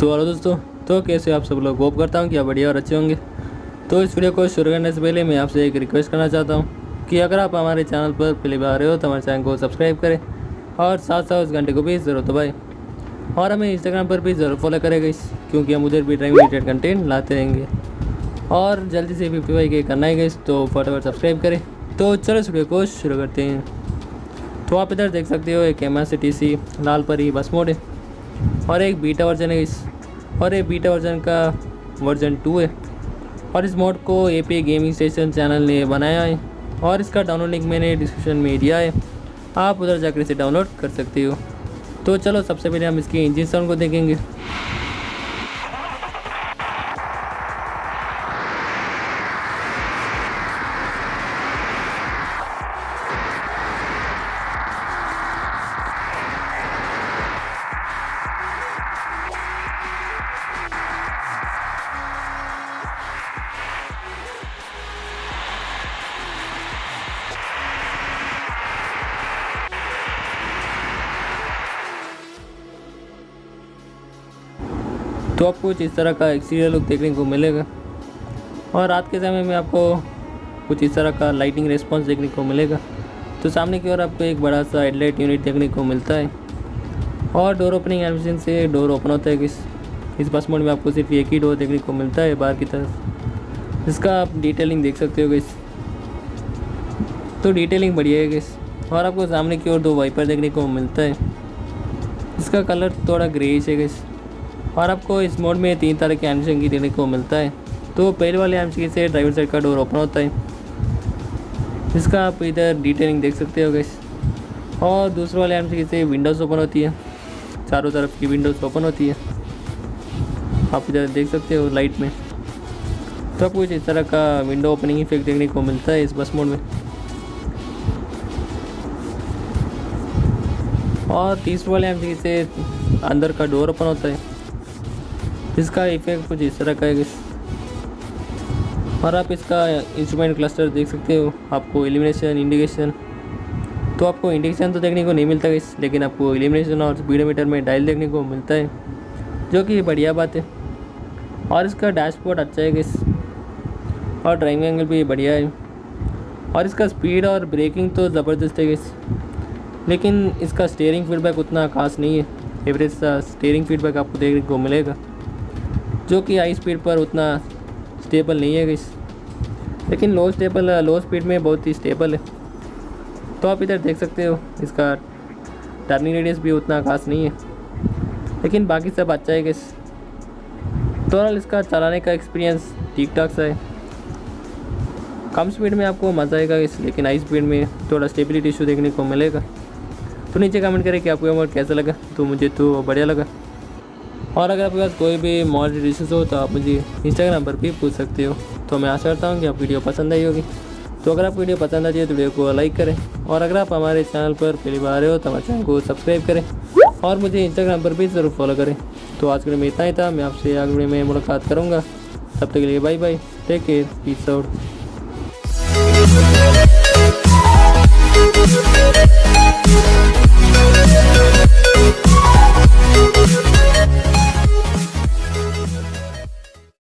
तो हेलो दोस्तों, तो कैसे आप सब लोग? होप करता हूँ कि आप बढ़िया और अच्छे होंगे। तो इस वीडियो को शुरू करने से पहले मैं आपसे एक रिक्वेस्ट करना चाहता हूँ कि अगर आप हमारे चैनल पर पहली बार आ रहे हो तो हमारे चैनल को सब्सक्राइब करें और साथ साथ उस घंटे को भी ज़रूर दबाएं और हमें इंस्टाग्राम पर भी ज़रूर फॉलो करेगा क्योंकि हम उधर भी ड्राइविंग रिलेटेड कंटेंट लाते रहेंगे। और जल्दी से 55K करना है गाइस, तो फटाफट सब्सक्राइब करें। तो चलो इस वीडियो को शुरू करते हैं। तो आप इधर देख सकते हो एक MRCTC लाल परी बस मोड है और एक बीटा वर्जन है और ये बीटा वर्जन का वर्जन 2 है और इस मोड को API गेमिंग स्टेशन चैनल ने बनाया है और इसका डाउनलोड लिंक मैंने डिस्क्रिप्शन में दिया है, आप उधर जाकर इसे डाउनलोड कर सकते हो। तो चलो सबसे पहले हम इसकी इंजन साउंड को देखेंगे। तो आपको कुछ इस तरह का एक्सटीरियर लुक देखने को मिलेगा और रात के समय में आपको कुछ इस तरह का लाइटिंग रिस्पॉन्स देखने को मिलेगा। तो सामने की ओर आपको एक बड़ा सा हेडलाइट यूनिट देखने को मिलता है और डोर ओपनिंग एनिमेशन से डोर ओपन होता है। इस बस मोड में आपको सिर्फ एक ही डोर देखने को मिलता है बाहर की तरफ। इसका आप डिटेलिंग देख सकते हो गाइस, तो डिटेलिंग बढ़िया है गाइस। और आपको सामने की ओर 2 वाइपर देखने को मिलता है, इसका कलर थोड़ा ग्रेइश है गाइस। और आपको इस मोड में 3 तरह के एनिमेशन की देखने को मिलता है। तो पहले वाले एनिमेशन से ड्राइवर साइड का डोर ओपन होता है, इसका आप इधर डिटेलिंग देख सकते हो गाइस। और दूसरे वाले एनिमेशन से विंडोज़ ओपन होती है, चारों तरफ की विंडोज़ ओपन होती है, आप इधर देख सकते हो लाइट में। तो आपको इस तरह का विंडो ओपनिंग इफेक्ट देखने को मिलता है इस बस मोड में। और तीसरे वाले एनिमेशन से अंदर का डोर ओपन होता है, इसका इफेक्ट कुछ इस तरह का है। और आप इसका इंस्ट्रूमेंट क्लस्टर देख सकते हो, आपको इल्यूमिनेशन, इंडिकेशन, तो आपको इंडिकेशन तो देखने को नहीं मिलता है लेकिन आपको इल्यूमिनेशन और स्पीडोमीटर में डायल देखने को मिलता है, जो कि बढ़िया बात है। और इसका डैशबोर्ड अच्छा है और ड्राइविंग एंगल भी बढ़िया है और इसका स्पीड और ब्रेकिंग तो ज़बरदस्त है लेकिन इसका स्टीयरिंग फीडबैक उतना खास नहीं है। एवरेज सा स्टीयरिंग फीडबैक आपको देखने को मिलेगा, जो कि हाई स्पीड पर उतना स्टेबल नहीं है लेकिन लो स्पीड में बहुत ही स्टेबल है। तो आप इधर देख सकते हो इसका टर्निंग रेडियस भी उतना खास नहीं है लेकिन बाकी सब अच्छा है तो ओवरऑल इसका चलाने का एक्सपीरियंस ठीक ठाक सा है। कम स्पीड में आपको मज़ा आएगा लेकिन हाई स्पीड में थोड़ा स्टेबिलिटी इशू देखने को मिलेगा। तो नीचे कमेंट करें कि आपको ये मोड कैसा लगा। तो मुझे तो बढ़िया लगा। और अगर आपके पास कोई भी मॉडल इश्यूज हो तो आप मुझे इंस्टाग्राम पर भी पूछ सकते हो। तो मैं आशा करता हूँ कि आप वीडियो पसंद आई होगी। तो अगर आपको वीडियो पसंद आती है तो वीडियो को लाइक करें और अगर आप हमारे चैनल पर पहली बार आ रहे हो तो हमारे चैनल को सब्सक्राइब करें और मुझे इंस्टाग्राम पर भी ज़रूर फॉलो करें। तो आज के लिए में इतना ही था, मैं आपसे अगले वीडियो में मुलाकात करूँगा। तब तक के लिए bye bye, take care, peace out.